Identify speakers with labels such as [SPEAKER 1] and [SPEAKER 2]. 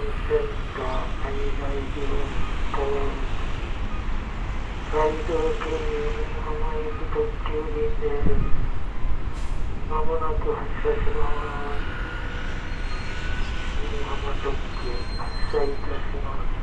[SPEAKER 1] センター滞在時運行埼玉県横浜行き特急便です。まもなく発車します。横浜特急発車いたします。